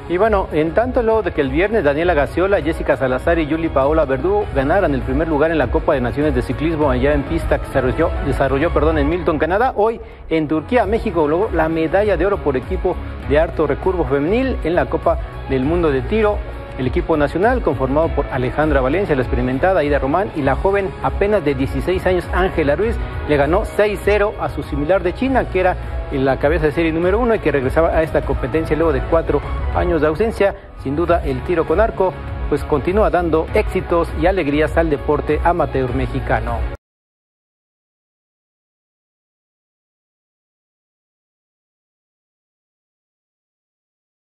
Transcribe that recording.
Y bueno, en tanto luego de que el viernes Daniela Gacciola, Jessica Salazar y Yuli Paola Verdú ganaran el primer lugar en la Copa de Naciones de Ciclismo allá en pista que se desarrolló en Milton, Canadá, hoy en Turquía, México logró la medalla de oro por equipo de alto recurvo femenil en la Copa del Mundo de Tiro. El equipo nacional, conformado por Alejandra Valencia, la experimentada Aida Román y la joven apenas de 16 años Ángela Ruiz, le ganó 6-0 a su similar de China, que era en la cabeza de serie número 1 y que regresaba a esta competencia luego de 4 años de ausencia. Sin duda el tiro con arco pues continúa dando éxitos y alegrías al deporte amateur mexicano.